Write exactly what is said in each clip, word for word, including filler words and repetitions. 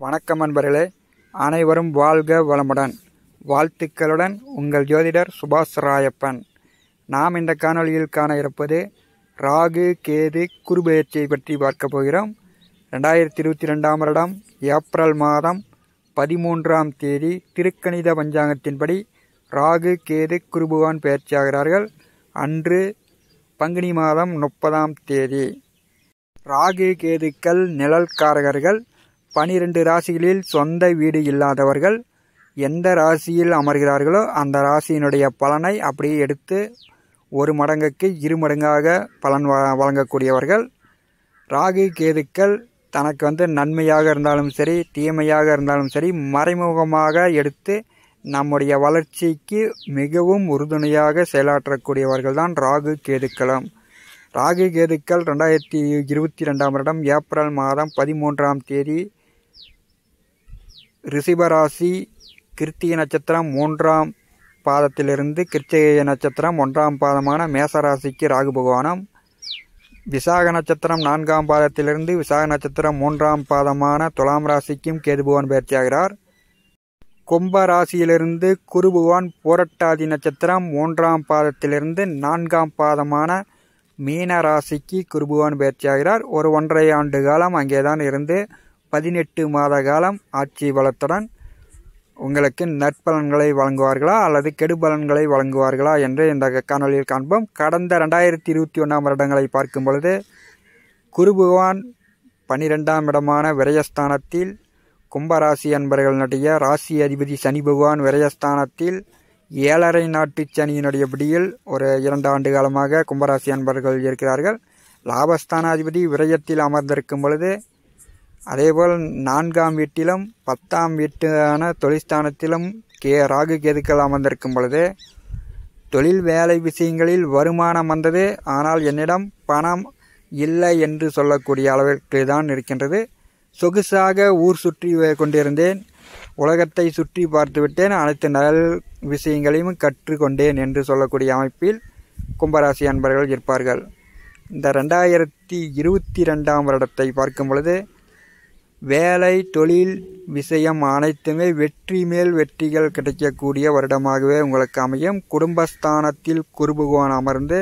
வணக்கம் நண்பர்களே, அனைவரும் வாழ்க வளமுடன். வாழ்த்துக்களுடன் உங்கள் ஜோதிடர் சுபாஷ் ராயப்பன். நாம் இந்த காணொளியில் காண இருப்பது ராகு கேது குருபெயர்ச்சியை பற்றி பார்க்க போகிறோம். ரெண்டாயிரத்தி இருபத்தி ரெண்டாம் வருடம் ஏப்ரல் மாதம் பதிமூன்றாம் தேதி திருக்கணித பஞ்சாங்கத்தின்படி ராகு கேது குருபகவான் பெயர்ச்சியாகிறார்கள். அன்று பங்குனி மாதம் முப்பதாம் தேதி. ராகு கேதுக்கள் நிழல்காரகர்கள். பனிரெண்டு ராசிகளில் சொந்த வீடு இல்லாதவர்கள். எந்த ராசியில் அமர்கிறார்களோ அந்த ராசியினுடைய பலனை அப்படியே எடுத்து ஒரு மடங்குக்கு இரு மடங்காக பலன் வழங்கக்கூடியவர்கள். ராகு கேதுக்கள் தனக்கு வந்து நன்மையாக இருந்தாலும் சரி, தீமையாக இருந்தாலும் சரி, மறைமுகமாக எடுத்து நம்முடைய வளர்ச்சிக்கு மிகவும் உறுதுணையாக செயலாற்றக்கூடியவர்கள் தான் ராகு கேதுக்களும். ராகு கேதுக்கள் ரெண்டாயிரத்தி இருபத்தி ரெண்டாம் வருடம் ஏப்ரல் மாதம் பதிமூன்றாம் தேதி ரிஷபராசி கிருத்திகை நட்சத்திரம் மூன்றாம் பாதத்திலிருந்து கிருத்திகை நட்சத்திரம் ஒன்றாம் பாதமான மேசராசிக்கு ராகு பகவானும், விசாக நட்சத்திரம் நான்காம் பாதத்திலிருந்து விசாக நட்சத்திரம் மூன்றாம் பாதமான துலாம் ராசிக்கும் கேது பகவான் பயிற்சியாகிறார். கும்ப ராசியிலிருந்து குரு பகவான் பூரட்டாதி நட்சத்திரம் மூன்றாம் பாதத்திலிருந்து நான்காம் பாதமான மீன ராசிக்கு குரு பகவான் பயிற்சியாகிறார். ஒரு ஒன்றரை ஆண்டு காலம் அங்கேதான் இருந்து பதினெட்டு மாத காலம் ஆட்சி பலத்துடன் உங்களுக்கு நற்பலன்களை வழங்குவார்களா அல்லது கெடுபலன்களை வழங்குவார்களா என்று இந்த காணொலியில் காண்போம். கடந்த ரெண்டாயிரத்தி இருபத்தி ஒன்றாம் வருடங்களை பார்க்கும் பொழுது குரு பகவான் பனிரெண்டாம் இடமான விரயஸ்தானத்தில், கும்பராசி அன்பர்களுடைய ராசி அதிபதி சனி பகவான் விரயஸ்தானத்தில், ஏழரை நாட்டு சனியினுடைய பிடியில் ஒரு இரண்டு ஆண்டு காலமாக கும்பராசி அன்பர்கள் இருக்கிறார்கள். லாபஸ்தானாதிபதி விரயத்தில் அமர்ந்திருக்கும் பொழுது, அதேபோல் நான்காம் வீட்டிலும் பத்தாம் வீட்டான தொழில்ஸ்தானத்திலும் கே ராகு கேதுக்கள் அமர்ந்திருக்கும் பொழுது தொழில் வேலை விஷயங்களில் வருமானம் வந்தது. ஆனால் என்னிடம் பணம் இல்லை என்று சொல்லக்கூடிய அளவிற்கு தான் இருக்கின்றது. சொகுசாக ஊர் சுற்றி கொண்டிருந்தேன், உலகத்தை சுற்றி பார்த்து விட்டேன், அனைத்து நல் விஷயங்களையும் கற்றுக்கொண்டேன் என்று சொல்லக்கூடிய அமைப்பில் கும்பராசி அன்பர்கள் இருப்பார்கள். இந்த ரெண்டாயிரத்தி இருபத்தி ரெண்டாம் வருடத்தை பார்க்கும் பொழுது வேலை தொழில் விஷயம் அனைத்துமே வெற்றி மேல் வெற்றிகள் கிடைக்கக்கூடிய வருடமாகவே உங்களுக்கு அமையும். குடும்பஸ்தானத்தில் குரு பகவான் அமர்ந்து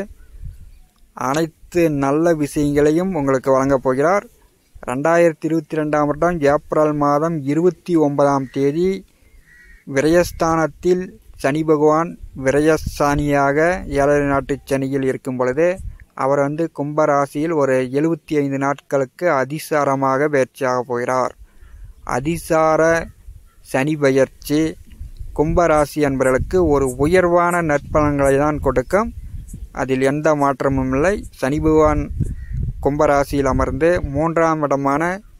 அனைத்து நல்ல விஷயங்களையும் உங்களுக்கு வழங்கப் போகிறார். ரெண்டாயிரத்தி இருபத்தி ரெண்டாம் வருடம் ஏப்ரல் மாதம் இருபத்தி ஒன்பதாம் தேதி விரயஸ்தானத்தில் சனி பகவான் விரயசானியாக ஏழரை நாட்டு சனியில் இருக்கும் பொழுது அவர் வந்து கும்பராசியில் ஒரு எழுபத்தி ஐந்து நாட்களுக்கு அதிசாரமாக பயிற்சியாக போகிறார். அதிசார சனி பயிற்சி கும்பராசி என்பவர்களுக்கு ஒரு உயர்வான நற்பலன்களை தான் கொடுக்கும். அதில் எந்த மாற்றமும் இல்லை. சனி பகவான் கும்பராசியில் அமர்ந்து மூன்றாம் இடமான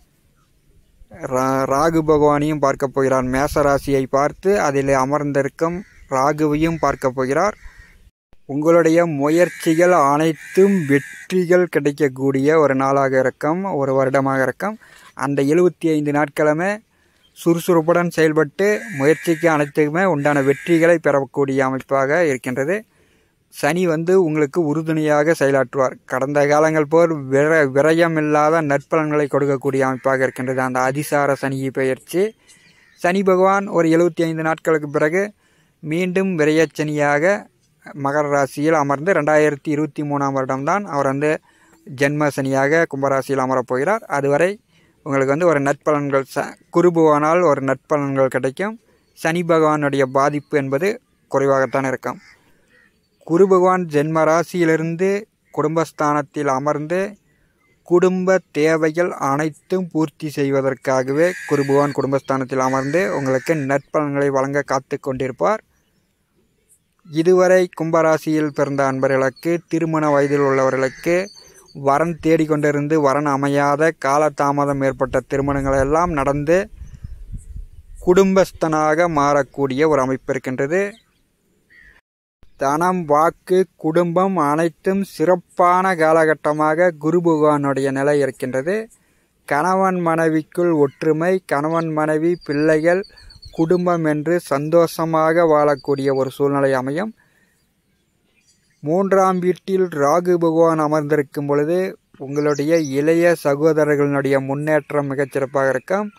ராகு பகவானையும் பார்க்க போகிறார். மேசராசியை பார்த்து அதில் அமர்ந்திருக்கும் ராகுவையும் பார்க்க போகிறார். உங்களுடைய முயற்சிகள் அனைத்தும் வெற்றிகள் கிடைக்கக்கூடிய ஒரு நாளாக இருக்கும், ஒரு வருடமாக இருக்கும். அந்த எழுபத்தி ஐந்து நாட்களுமே சுறுசுறுப்புடன் செயல்பட்டு முயற்சிக்கு அனைத்துக்குமே உண்டான வெற்றிகளை பெறக்கூடிய அமைப்பாக இருக்கின்றது. சனி வந்து உங்களுக்கு உறுதுணையாக செயலாற்றுவார். கடந்த காலங்கள் போல் விர விரயம் இல்லாத நற்பலன்களை கொடுக்கக்கூடிய அமைப்பாக இருக்கின்றது அந்த அதிசார சனி பயிற்சி. சனி பகவான் ஒரு எழுபத்தி ஐந்து நாட்களுக்கு பிறகு மீண்டும் விரயச்சனியாக மகர ராசியில் அமர்ந்து ரெண்டாயிரத்தி இருபத்தி மூணாம் வருடம்தான் அவர் வந்து ஜென்ம சனியாக கும்பராசியில் அமரப்போகிறார். அதுவரை உங்களுக்கு வந்து ஒரு நற்பலன்கள் ச குரு பகவானால் ஒரு நற்பலன்கள் கிடைக்கும். சனி பகவானுடைய பாதிப்பு என்பது குறைவாகத்தான் இருக்கும். குரு பகவான் ஜென்ம ராசியிலிருந்து குடும்பஸ்தானத்தில் அமர்ந்து குடும்ப தேவைகள் அனைத்தும் பூர்த்தி செய்வதற்காகவே குரு பகவான் குடும்பஸ்தானத்தில் அமர்ந்து உங்களுக்கு நற்பலன்களை வழங்க காத்து கொண்டிருப்பார். இதுவரை கும்பராசியில் பிறந்த அன்பர்களுக்கு, திருமண வயதில் உள்ளவர்களுக்கு வரன் தேடிக்கொண்டிருந்து வரன் அமையாத காலதாமதம் ஏற்பட்ட திருமணங்கள் எல்லாம் நடந்து குடும்பஸ்தனாக மாறக்கூடிய ஒரு அமைப்பு இருக்கின்றது. தனம், வாக்கு, குடும்பம் அனைத்தும் சிறப்பான காலகட்டமாக குரு பகவானுடைய நிலை இருக்கின்றது. கணவன் மனைவிக்குள் ஒற்றுமை, கணவன் மனைவி பிள்ளைகள் குடும்பம் என்று சந்தோஷமாக வாழக்கூடிய ஒரு சூழ்நிலை அமையும். மூன்றாம் வீட்டில் ராகு பகவான் அமர்ந்திருக்கும் பொழுது உங்களுடைய இளைய சகோதரர்களுடைய முன்னேற்றம் மிகச்சிறப்பாக இருக்கும்.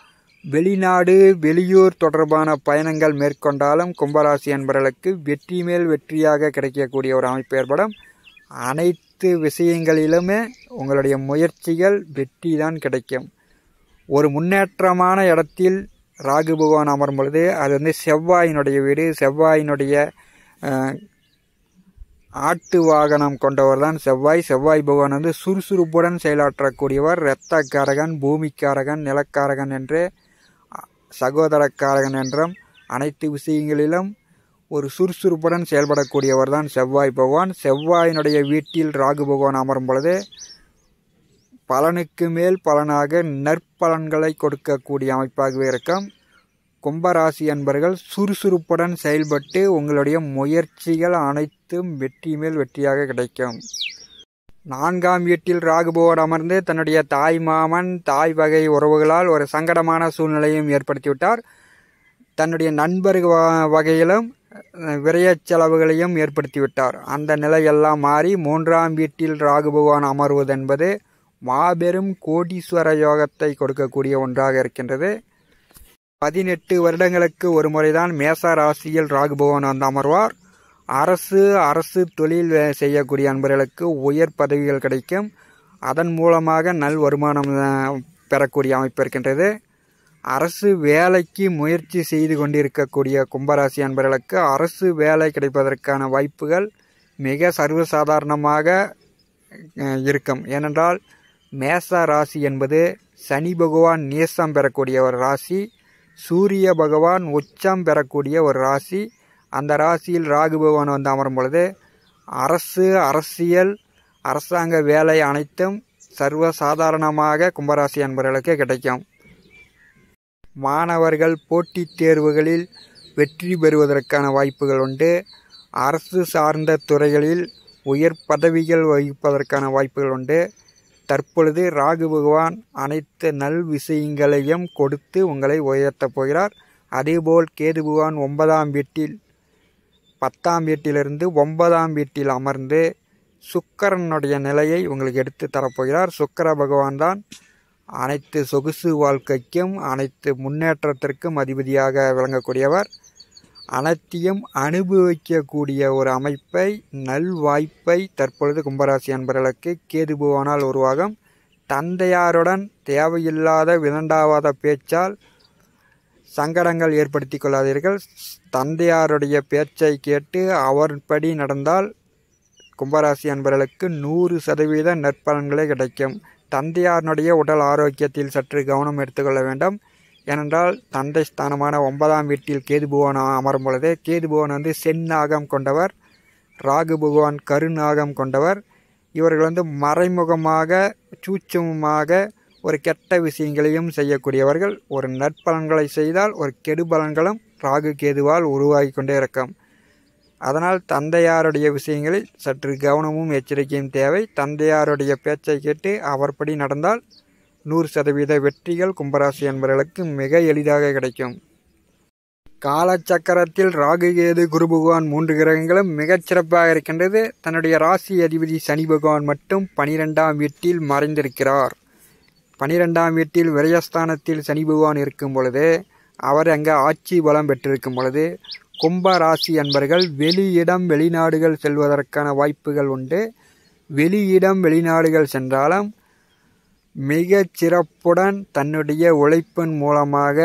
வெளிநாடு வெளியூர் தொடர்பான பயணங்கள் மேற்கொண்டாலும் கும்பராசி அன்பர்களுக்கு வெற்றி மேல் வெற்றியாக கிடைக்கக்கூடிய ஒரு அமைப்பு ஏற்படும். அனைத்து விஷயங்களிலுமே உங்களுடைய முயற்சிகள் வெற்றி தான் கிடைக்கும். ஒரு முன்னேற்றமான இடத்தில் ராகு பகவான் அமரும் பொழுது அது வந்து செவ்வாயினுடைய வீடு. செவ்வாயினுடைய ஆட்டு வாகனம் கொண்டவர் தான் செவ்வாய். செவ்வாய் பகவான் வந்து சுறுசுறுப்புடன் செயலாற்றக்கூடியவர். இரத்தக்காரகன், பூமிக்காரகன், நிலக்காரகன் என்று சகோதரக்காரகன் என்றும் அனைத்து விஷயங்களிலும் ஒரு சுறுசுறுப்புடன் செயல்படக்கூடியவர் தான் செவ்வாய் பகவான். செவ்வாயினுடைய வீட்டில் ராகு பகவான் அமரும் பொழுது பலனுக்கு மேல் பலனாக நற்பலன்களை கொடுக்கக்கூடிய அமைப்பாகவே இருக்கும். கும்பராசி அன்பர்கள் சுறுசுறுப்புடன் செயல்பட்டு உங்களுடைய முயற்சிகள் அனைத்தும் வெற்றி மேல் வெற்றியாக கிடைக்கும். நான்காம் வீட்டில் ராகு பகவான் அமர்ந்து தன்னுடைய தாய் மாமன் தாய் வகை உறவுகளால் ஒரு சங்கடமான சூழ்நிலையும் ஏற்படுத்திவிட்டார். தன்னுடைய நண்பர் வகையிலும் விரய செலவுகளையும் ஏற்படுத்திவிட்டார். அந்த நிலையெல்லாம் மாறி மூன்றாம் வீட்டில் ராகு பகவான் அமர்வது என்பது மாபெரும் கோடீஸ்வர யோகத்தை கொடுக்கக்கூடிய ஒன்றாக இருக்கின்றது. பதினெட்டு வருடங்களுக்கு ஒரு முறைதான் மேச ராசியில் ராகு பகவான் வந்து அமர்வார். அரசு அரசு தொழில் செய்யக்கூடிய அன்பர்களுக்கு உயர் பதவிகள் கிடைக்கும். அதன் மூலமாக நல் வருமானம் பெறக்கூடிய அமைப்பு இருக்கின்றது. அரசு வேலைக்கு முயற்சி செய்து கொண்டிருக்கக்கூடிய கும்பராசி அன்பர்களுக்கு அரசு வேலை கிடைப்பதற்கான வாய்ப்புகள் மிக சர்வசாதாரணமாக இருக்கும். ஏனென்றால் மேச ராசி என்பது சனி பகவான் நேசம் பெறக்கூடிய ஒரு ராசி, சூரிய பகவான் உச்சம் பெறக்கூடிய ஒரு ராசி. அந்த ராசியில் ராகு பகவான் வந்து அமரும் பொழுது அரசு அரசியல் அரசாங்க வேலை அனைத்தும் சர்வசாதாரணமாக கும்பராசி அன்பர்களுக்கு கிடைக்கும். மாணவர்கள் போட்டித் தேர்வுகளில் வெற்றி பெறுவதற்கான வாய்ப்புகள் உண்டு. அரசு சார்ந்த துறைகளில் உயர் பதவிகள் வகிப்பதற்கான வாய்ப்புகள் உண்டு. தற்பொழுது ராகு பகவான் அனைத்து நல் விஷயங்களையும் கொடுத்து உங்களை உயர்த்தப் போகிறார். அதேபோல் கேது பகவான் ஒன்பதாம் வீட்டில் பத்தாம் வீட்டிலிருந்து ஒன்பதாம் வீட்டில் அமர்ந்து சுக்கிரனுடைய நிலையை உங்களுக்கு எடுத்து தரப்போகிறார். சுக்கிர பகவான் தான் அனைத்து சொகுசு வாழ்க்கைக்கும் அனைத்து முன்னேற்றத்திற்கும் அதிபதியாக விளங்கக்கூடியவர். அனைத்தையும் அனுபவிக்கக்கூடிய ஒரு அமைப்பை நல் வாய்ப்பை தற்பொழுது கும்பராசி அன்பர்களுக்கு கேது பகவானால் உருவாகும். தந்தையாருடன் தேவையில்லாத விதண்டாவாத பேச்சால் சங்கடங்கள் ஏற்படுத்தி கொள்ளாதீர்கள். தந்தையாருடைய பேச்சை கேட்டு அவர்படி நடந்தால் கும்பராசி அன்பர்களுக்கு நூறு சதவீத நற்பலன்களே கிடைக்கும். தந்தையாருடைய உடல் ஆரோக்கியத்தில் சற்று கவனம் எடுத்துக்கொள்ள வேண்டும். ஏனென்றால் தந்தை ஸ்தானமான ஒன்பதாம் வீட்டில் கேது பகவான் அமரும் பொழுது கேது பகவான் வந்து செந்நாகம் கொண்டவர், ராகு பகவான் கருநாகம் கொண்டவர். இவர்கள் வந்து மறைமுகமாக சூட்சமமாக ஒரு கெட்ட விஷயங்களையும் செய்யக்கூடியவர்கள். ஒரு நற்பலன்களை செய்தால் ஒரு கெடுபலன்களும் ராகு கேதுவால் உருவாகி கொண்டே இருக்கும். அதனால் தந்தையாருடைய விஷயங்களில் சற்று கவனமும் எச்சரிக்கையும் தேவை. தந்தையாருடைய பேச்சை கேட்டு அவர்படி நடந்தால் நூறு சதவீத வெற்றிகள் கும்பராசி என்பவர்களுக்கு மிக எளிதாக கிடைக்கும். காலச்சக்கரத்தில் ராகு கேது குரு பகவான் மூன்று கிரகங்களும் மிகச்சிறப்பாக இருக்கின்றது. தன்னுடைய ராசி அதிபதி சனி பகவான் மட்டும் பனிரெண்டாம் வீட்டில் மறைந்திருக்கிறார். பனிரெண்டாம் வீட்டில் விரயஸ்தானத்தில் சனி பகவான் இருக்கும் பொழுது அவர் அங்கே ஆட்சி பலம் பெற்றிருக்கும் பொழுது கும்ப ராசி அன்பர்கள் வெளியிடம் வெளிநாடுகள் செல்வதற்கான வாய்ப்புகள் உண்டு. வெளியிடம் வெளிநாடுகள் சென்றாலும் மிக சிறப்புடன் தன்னுடைய உழைப்பின் மூலமாக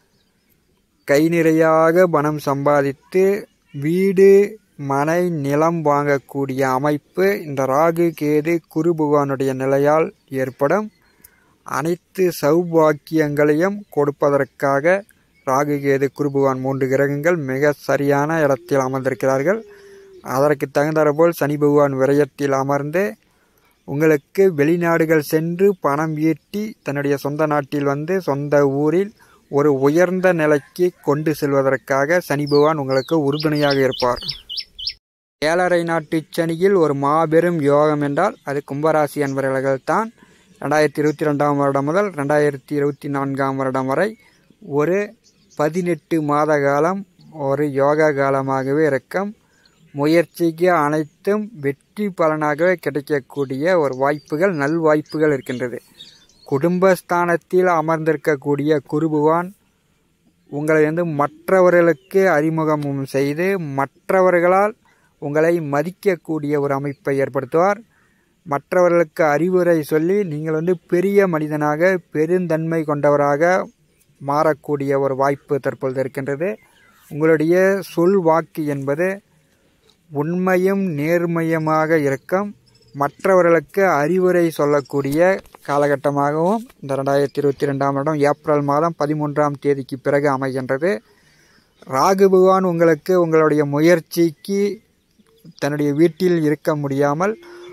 கை நிறையாக பணம் சம்பாதித்து வீடு மனை நிலம் வாங்கக்கூடிய அமைப்பு இந்த ராகு கேது குரு பகவானுடைய நிலையால் ஏற்படும். அனைத்து சௌபாக்கியங்களையும் கொடுப்பதற்காக ராகு கேது குரு பகவான் மூன்று கிரகங்கள் மிக சரியான இடத்தில் அமர்ந்திருக்கிறார்கள். அதற்கு தகுந்தாற்போல் சனி பகவான் விரயத்தில் அமர்ந்து உங்களுக்கு வெளிநாடுகள் சென்று பணம் ஈட்டி தன்னுடைய சொந்த நாட்டில் வந்து சொந்த ஊரில் ஒரு உயர்ந்த நிலைக்கு கொண்டு செல்வதற்காக சனி பகவான் உங்களுக்கு உறுதுணையாக இருப்பார். ஏழரை நாட்டு சனியில் ஒரு மாபெரும் யோகம் என்றால் அது கும்பராசி அன்பர்கள் தான். ரெண்டாயிரத்தி இருபத்தி ரெண்டாம் வருடம் முதல் ரெண்டாயிரத்தி இருபத்தி நான்காம் வருடம் வரை ஒரு பதினெட்டு மாத காலம் ஒரு யோகா காலமாகவே இருக்கும். முயற்சிக்கு அனைத்தும் வெற்றி பலனாகவே கிடைக்கக்கூடிய ஒரு வாய்ப்புகள் நல் வாய்ப்புகள் இருக்கின்றது. குடும்பஸ்தானத்தில் அமர்ந்திருக்கக்கூடிய குரு பகவான் உங்களை வந்து மற்றவர்களுக்கு அறிமுகமும் செய்து மற்றவர்களால் உங்களை மதிக்கக்கூடிய ஒரு அமைப்பை ஏற்படுத்துவார். மற்றவர்களுக்கு அறிவுரை சொல்லி நீங்கள் வந்து பெரிய மனிதனாக பெருந்தன்மை கொண்டவராக மாறக்கூடிய ஒரு வாய்ப்பு தற்பொழுது இருக்கின்றது. உங்களுடைய சொல் வாக்கு என்பது உண்மையும் நேர்மையுமாக இருக்கும். மற்றவர்களுக்கு அறிவுரை சொல்லக்கூடிய காலகட்டமாகவும் இந்த ரெண்டாயிரத்தி இருபத்தி ரெண்டாம் வருடம் ஏப்ரல் மாதம் பதிமூன்றாம் தேதிக்கு பிறகு அமைகின்றது. ராகு பகவான் உங்களுக்கு உங்களுடைய முயற்சிக்கு தன்னுடைய வீட்டில் இருக்க முடியாமல்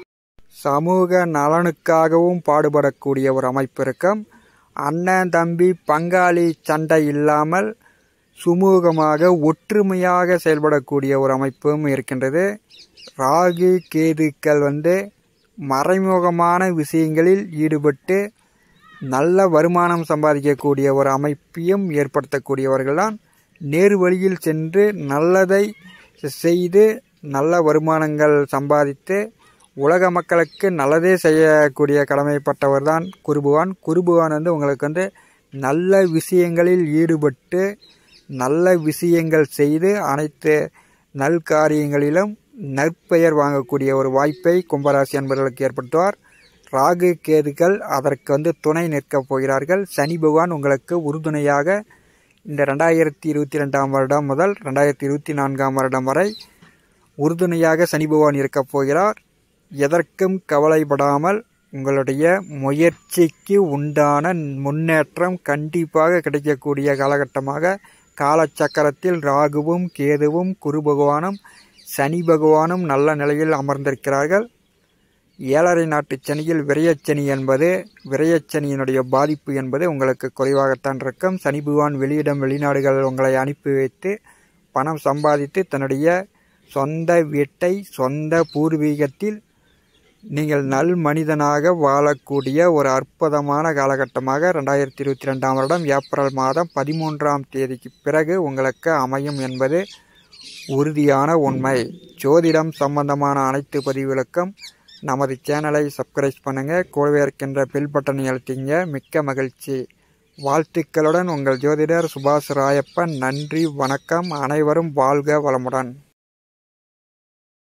சமூக நலனுக்காகவும் பாடுபடக்கூடிய ஒரு அமைப்பு இருக்கும். அண்ணன் தம்பி பங்காளி சண்டை இல்லாமல் சுமூகமாக ஒற்றுமையாக செயல்படக்கூடிய ஒரு அமைப்பும் இருக்கின்றது. ராகு கேதுக்கள் வந்து மறைமுகமான விஷயங்களில் ஈடுபட்டு நல்ல வருமானம் சம்பாதிக்கக்கூடிய ஒரு அமைப்பையும் ஏற்படுத்தக்கூடியவர்கள்தான். நேரு வழியில் சென்று நல்லதை செய்து நல்ல வருமானங்கள் சம்பாதித்து உலக மக்களுக்கு நல்லதே செய்யக்கூடிய கடமைப்பட்டவர் தான் குருபகவான். குருபகவான் வந்து உங்களுக்கு வந்து நல்ல விஷயங்களில் ஈடுபட்டு நல்ல விஷயங்கள் செய்து அனைத்து நல்காரியங்களிலும் நற்பெயர் வாங்கக்கூடிய ஒரு வாய்ப்பை கும்பராசி அன்பர்களுக்கு ஏற்படுத்துவார். ராகு கேதுக்கள் அதற்கு வந்து துணை நிற்கப் போகிறார்கள். சனி பகவான் உங்களுக்கு உறுதுணையாக இந்த ரெண்டாயிரத்தி இருபத்தி ரெண்டாம் வருடம் முதல் ரெண்டாயிரத்தி இருபத்தி நான்காம் வருடம் வரை உறுதுணையாக சனி பகவான் இருக்கப் போகிறார். எதற்கும் கவலைப்படாமல் உங்களுடைய முயற்சிக்கு உண்டான முன்னேற்றம் கண்டிப்பாக கிடைக்கக்கூடிய காலகட்டமாக காலச்சக்கரத்தில் ராகுவும் கேதுவும் குரு பகவானும் சனி பகவானும் நல்ல நிலையில் அமர்ந்திருக்கிறார்கள். ஏழரை நாட்டு சனியில் விரயச்சனி என்பது விரயச்சனியினுடைய பாதிப்பு என்பது உங்களுக்கு குறைவாகத்தான் இருக்கும். சனி பகவான் வெளியிடம் வெளிநாடுகள் உங்களை அனுப்பி வைத்து பணம் சம்பாதித்து தன்னுடைய சொந்த வீட்டை சொந்த பூர்வீகத்தில் நீங்கள் நல் மனிதனாக வாழக்கூடிய ஒரு அற்புதமான காலகட்டமாக ரெண்டாயிரத்தி இருபத்தி ரெண்டாம் வருடம் ஏப்ரல் மாதம் பதிமூன்றாம் தேதிக்கு பிறகு உங்களுக்கு அமையும் என்பது உறுதியான உண்மை. ஜோதிடம் சம்பந்தமான அனைத்து பதிவுகளுக்கும் நமது சேனலை சப்ஸ்கிரைப் பண்ணுங்கள். கூடவே இருக்கின்ற பெல் பட்டனை அழுத்திங்க. மிக்க மகிழ்ச்சி. வாழ்த்துக்களுடன் உங்கள் ஜோதிடர் சுபாஷ் ராயப்பன். நன்றி, வணக்கம். அனைவரும் வாழ்க வளமுடன்.